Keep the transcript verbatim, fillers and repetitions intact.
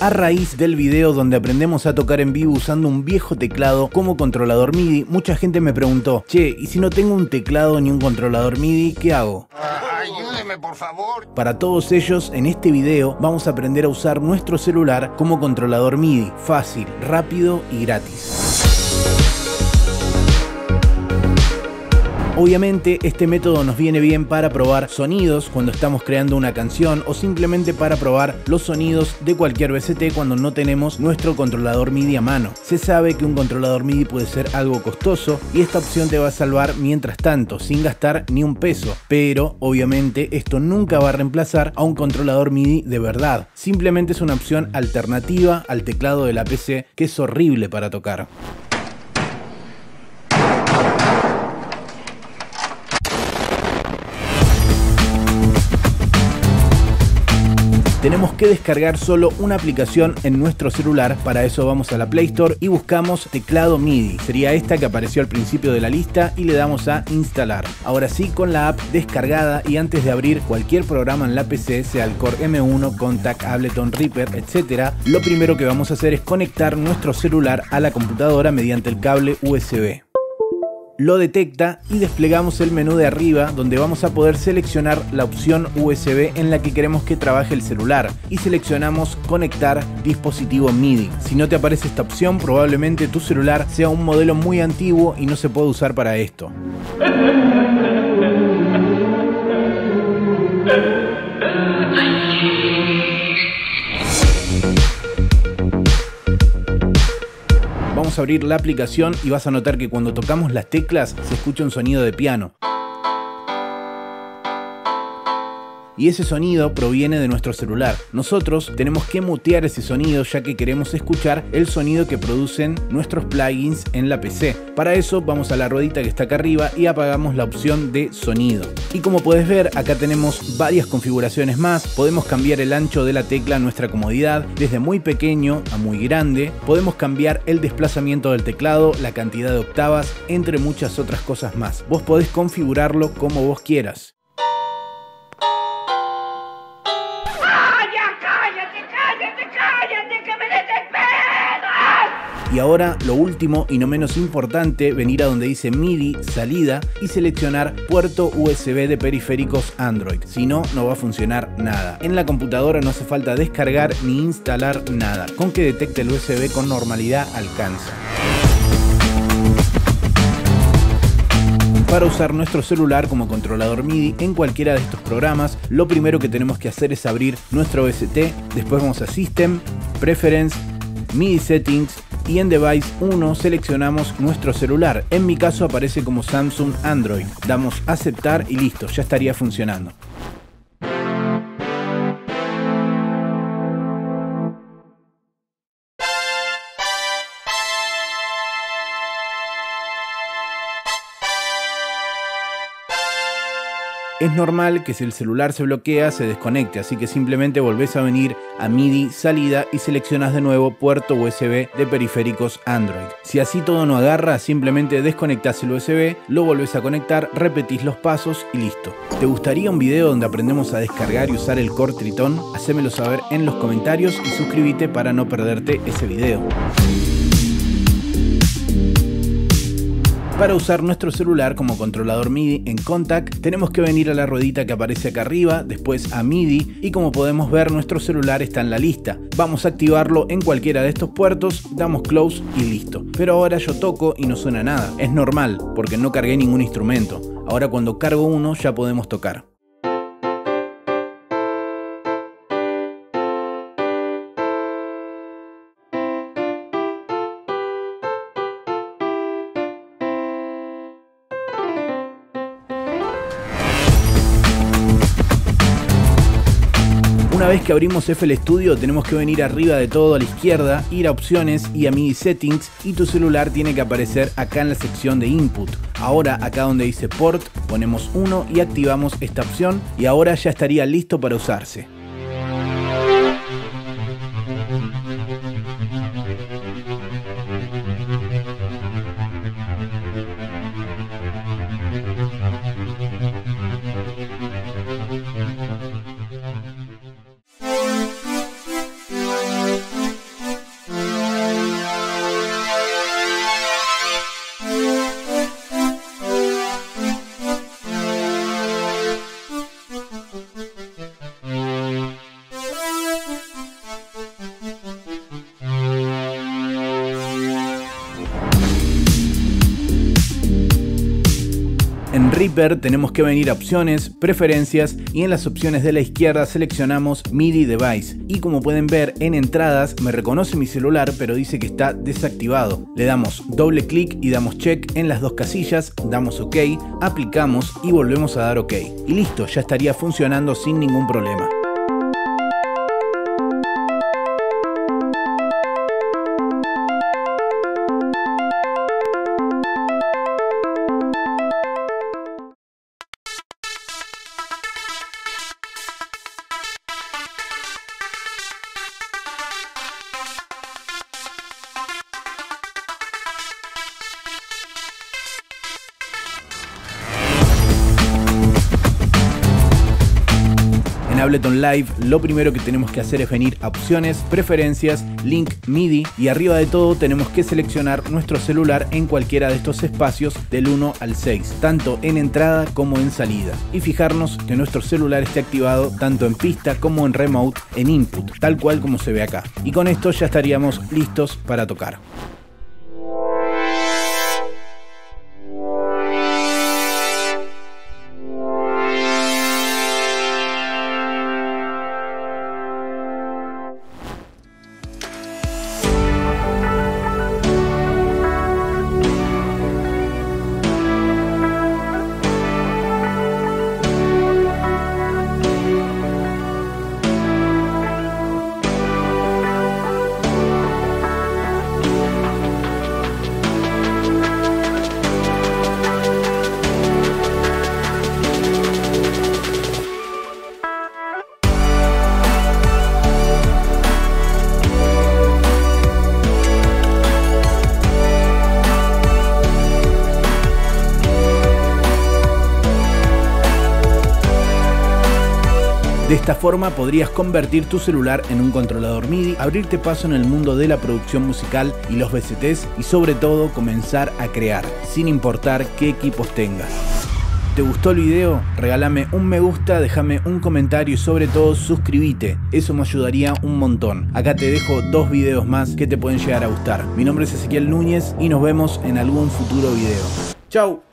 A raíz del video donde aprendemos a tocar en vivo usando un viejo teclado como controlador MIDI, mucha gente me preguntó: che, ¿y si no tengo un teclado ni un controlador MIDI, qué hago? Ayúdeme, por favor. Para todos ellos, en este video vamos a aprender a usar nuestro celular como controlador MIDI. Fácil, rápido y gratis. Obviamente este método nos viene bien para probar sonidos cuando estamos creando una canción o simplemente para probar los sonidos de cualquier V S T cuando no tenemos nuestro controlador MIDI a mano. Se sabe que un controlador MIDI puede ser algo costoso y esta opción te va a salvar mientras tanto, sin gastar ni un peso. Pero obviamente esto nunca va a reemplazar a un controlador MIDI de verdad. Simplemente es una opción alternativa al teclado de la P C que es horrible para tocar. Tenemos que descargar solo una aplicación en nuestro celular. Para eso vamos a la Play Store y buscamos teclado MIDI. Sería esta que apareció al principio de la lista y le damos a instalar. Ahora sí, con la app descargada y antes de abrir cualquier programa en la P C, sea el Core M uno, Kontakt, Ableton, Reaper, etcétera, lo primero que vamos a hacer es conectar nuestro celular a la computadora mediante el cable U S B. Lo detecta y desplegamos el menú de arriba donde vamos a poder seleccionar la opción U S B en la que queremos que trabaje el celular y seleccionamos conectar dispositivo MIDI. Si no te aparece esta opción, probablemente tu celular sea un modelo muy antiguo y no se puede usar para esto. Vamos a abrir la aplicación y vas a notar que cuando tocamos las teclas se escucha un sonido de piano. Y ese sonido proviene de nuestro celular. Nosotros tenemos que mutear ese sonido ya que queremos escuchar el sonido que producen nuestros plugins en la P C. Para eso vamos a la ruedita que está acá arriba y apagamos la opción de sonido. Y como puedes ver, acá tenemos varias configuraciones más. Podemos cambiar el ancho de la tecla a nuestra comodidad, desde muy pequeño a muy grande. Podemos cambiar el desplazamiento del teclado, la cantidad de octavas, entre muchas otras cosas más. Vos podés configurarlo como vos quieras. Y ahora lo último y no menos importante, venir a donde dice MIDI, salida y seleccionar puerto U S B de periféricos Android. Si no, no va a funcionar nada. En la computadora no hace falta descargar ni instalar nada. Con que detecte el U S B con normalidad alcanza. Para usar nuestro celular como controlador MIDI en cualquiera de estos programas, lo primero que tenemos que hacer es abrir nuestro V S T, después vamos a System, Preference, MIDI Settings y en Device uno seleccionamos nuestro celular. En mi caso aparece como Samsung Android. Damos a aceptar y listo, ya estaría funcionando. Es normal que si el celular se bloquea se desconecte, así que simplemente volvés a venir a MIDI, salida y seleccionas de nuevo puerto U S B de periféricos Android. Si así todo no agarra, simplemente desconectás el U S B, lo volvés a conectar, repetís los pasos y listo. ¿Te gustaría un video donde aprendemos a descargar y usar el Core Triton? Hacémelo saber en los comentarios y suscríbete para no perderte ese video. Para usar nuestro celular como controlador MIDI en Kontakt, tenemos que venir a la ruedita que aparece acá arriba, después a MIDI y como podemos ver nuestro celular está en la lista. Vamos a activarlo en cualquiera de estos puertos, damos close y listo. Pero ahora yo toco y no suena nada. Es normal porque no cargué ningún instrumento. Ahora cuando cargo uno ya podemos tocar. Una vez que abrimos F L Studio tenemos que venir arriba de todo a la izquierda, ir a opciones y a MIDI Settings y tu celular tiene que aparecer acá en la sección de Input. Ahora acá donde dice Port ponemos uno y activamos esta opción y ahora ya estaría listo para usarse. ver tenemos que venir a opciones, preferencias y en las opciones de la izquierda seleccionamos MIDI Device y como pueden ver en entradas me reconoce mi celular pero dice que está desactivado. Le damos doble clic y damos check en las dos casillas, damos OK, aplicamos y volvemos a dar OK. Y listo, ya estaría funcionando sin ningún problema. En Ableton Live lo primero que tenemos que hacer es venir a opciones, preferencias, link MIDI y arriba de todo tenemos que seleccionar nuestro celular en cualquiera de estos espacios del uno al seis, tanto en entrada como en salida. Y fijarnos que nuestro celular esté activado tanto en pista como en remote en input, tal cual como se ve acá. Y con esto ya estaríamos listos para tocar. De esta forma podrías convertir tu celular en un controlador MIDI, abrirte paso en el mundo de la producción musical y los V C Ts y sobre todo comenzar a crear, sin importar qué equipos tengas. ¿Te gustó el video? Regálame un me gusta, déjame un comentario y sobre todo suscríbete, eso me ayudaría un montón. Acá te dejo dos videos más que te pueden llegar a gustar. Mi nombre es Ezequiel Núñez y nos vemos en algún futuro video. ¡Chau!